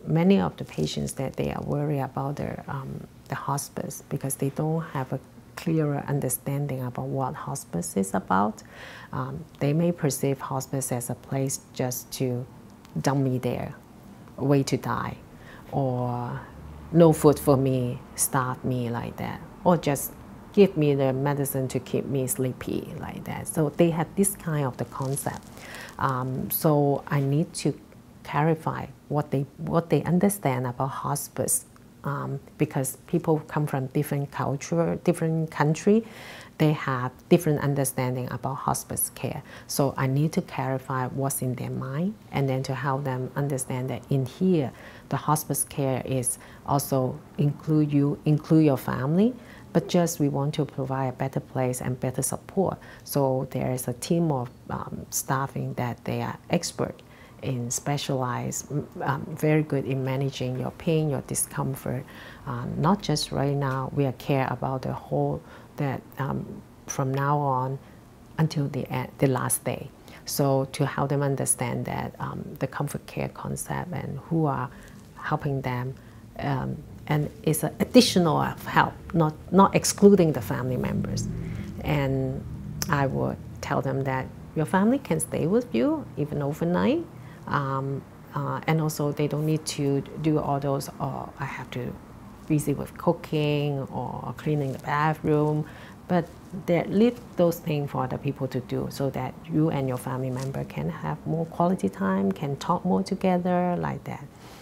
many of the patients that they are worried about the hospice because they don't have a clearer understanding about what hospice is about. They may perceive hospice as a place just to dump me there, wait to die, or no food for me, starve me like that, or just give me the medicine to keep me sleepy like that. So they have this kind of the concept. So I need to clarify what they understand about hospice, because people come from different culture, different country, they have different understanding about hospice care. So I need to clarify what's in their mind, and then to help them understand that in here, the hospice care is also include your family, but just we want to provide a better place and better support. So there is a team of staffing that they are expert in specialized, very good in managing your pain, your discomfort. Not just right now, we care about the whole, that from now on until the last day. So to help them understand that the comfort care concept and who are helping them, and it's an additional help, not excluding the family members. And I would tell them that your family can stay with you even overnight. And also they don't need to do all those, I have to busy with cooking or cleaning the bathroom, but they leave those things for other people to do so that you and your family member can have more quality time, can talk more together like that.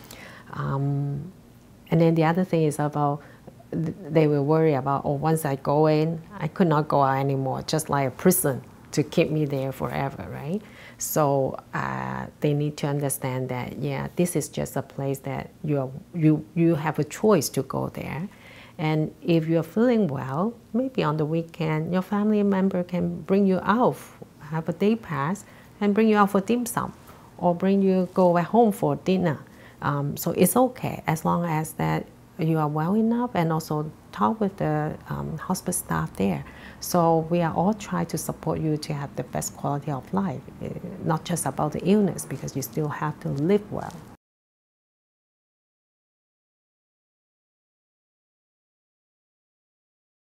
And then the other thing is about, they will worry about, oh, once I go in, I could not go out anymore, just like a prison to keep me there forever, right? So they need to understand that, yeah, this is just a place that you have a choice to go there. And if you're feeling well, maybe on the weekend, your family member can bring you out, have a day pass, and bring you out for dim sum, or bring you go at home for dinner. So it's okay as long as that you are well enough, and also talk with the hospice staff there. So we are all trying to support you to have the best quality of life, not just about the illness, because you still have to live well.